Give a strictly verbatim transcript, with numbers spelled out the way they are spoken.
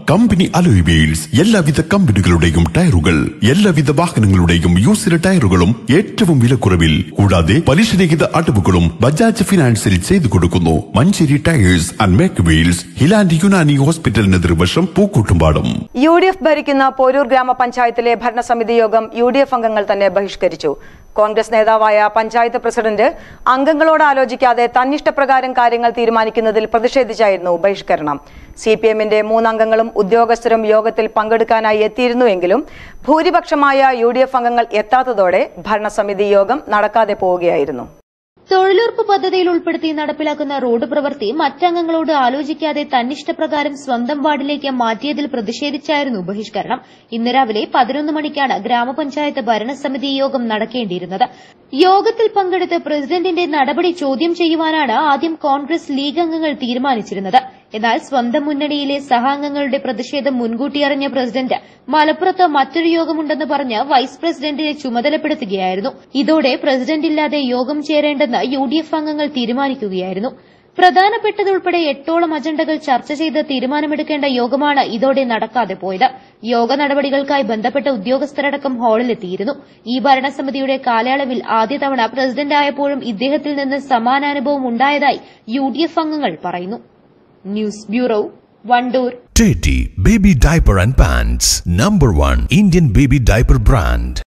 Company alloy wheels എല്ലാവിധ കമ്പനികളുടെയും ടയറുകൾ, എല്ലാവിധ വാഹനങ്ങളുടെയും യൂസ്ഡ് ടയറുകളും ഏറ്റവും വിലക്കുറവിൽ, കൂടാതെ പലിശരഹിത അടവുകളും ബജാജ് ഫിനാൻസിൽ ചെയ്തു കൊടുക്കുന്നു. Manjeri tyres and make wheels, Highland Unani ഹോസ്പിറ്റലിന് എതിർവശം, പൂക്കോട്ടുംപാടം. യു ഡി എഫ് ഭരിക്കുന്ന പോരൂർ ഗ്രാമപഞ്ചായത്തിലെ ഭരണസമിതി യോഗം യു ഡി എഫ് അംഗങ്ങൾ തന്നെ ബഹിഷ്കരിച്ചു. കോൺഗ്രസ് നേതാവായ പഞ്ചായത്ത് പ്രസിഡന്റ് അംഗങ്ങളോട് ആലോചിക്കാതെ തന്നിഷ്ടപ്രകാരം കാര്യങ്ങൾ തീരുമാനിക്കുന്നതിൽ പ്രതിഷേധിച്ചായിരുന്നു ബഹിഷ്കരണം. സി പി എമ്മിന്റെ മൂന്നംഗങ്ങളും ഉദ്യോഗസ്ഥരും യോഗത്തിൽ പങ്കെടുക്കാനായി എത്തിയിരുന്നുവെങ്കിലും ഭൂരിപക്ഷമായ യു ഡി എഫ് അംഗങ്ങൾ എത്താത്തതോടെ ഭരണസമിതി യോഗം നടക്കാതെ പോവുകയായിരുന്നു. തൊഴിലുറപ്പ് പദ്ധതിയിൽ ഉൾപ്പെടുത്തി നടപ്പിലാക്കുന്ന റോഡ് പ്രവൃത്തി മറ്റംഗങ്ങളോട് ആലോചിക്കാതെ തന്നിഷ്ടപ്രകാരം സ്വന്തം വാർഡിലേക്ക് മാറ്റിയതിൽ പ്രതിഷേധിച്ചായിരുന്നു ബഹിഷ്കരണം. ഇന്ന് രാവിലെ പതിനൊന്ന് മണിക്കാണ് ഗ്രാമപഞ്ചായത്ത് ഭരണസമിതി യോഗം നടക്കേണ്ടിയിരുന്നത്. യോഗത്തിൽ പങ്കെടുത്ത് പ്രസിഡന്റിന്റെ നടപടി ചോദ്യം ചെയ്യുവാനാണ് ആദ്യം കോൺഗ്രസ് ലീഗ് അംഗങ്ങൾ തീരുമാനിച്ചിരുന്നത്. എന്നാൽ സ്വന്തം മുന്നണിയിലെ സഹാംഗങ്ങളുടെ പ്രതിഷേധം മുൻകൂട്ടി അറിഞ്ഞ പ്രസിഡന്റ് മലപ്പുറത്ത് മറ്റൊരു യോഗമുണ്ടെന്ന് പറഞ്ഞ് വൈസ് പ്രസിഡന്റിനെ ചുമതലപ്പെടുത്തുകയായിരുന്നു. ഇതോടെ പ്രസിഡന്റില്ലാതെ യോഗം ചേരേണ്ടെന്ന് യു ഡി എഫ് അംഗങ്ങൾ തീരുമാനിക്കുകയായിരുന്നു. പ്രധാനപ്പെട്ടതുൾപ്പെടെ എട്ടോളം അജണ്ടകൾ ചർച്ച ചെയ്ത് തീരുമാനമെടുക്കേണ്ട യോഗമാണ് ഇതോടെ നടക്കാതെ പോയത്. യോഗ നടപടികൾക്കായി ബന്ധപ്പെട്ട ഉദ്യോഗസ്ഥരടക്കം ഹാളിലെത്തിയിരുന്നു. ഈ ഭരണസമിതിയുടെ കാലയളവിൽ ആദ്യ തവണ പ്രസിഡന്റായപ്പോഴും ഇദ്ദേഹത്തിൽ നിന്ന് സമാനാനുഭവം ഉണ്ടായതായി യു ഡി എഫ് അംഗങ്ങൾ പറയുന്നു. News Bureau, Vandoor. Teddy Baby Diaper and Pants, number one Indian baby diaper brand.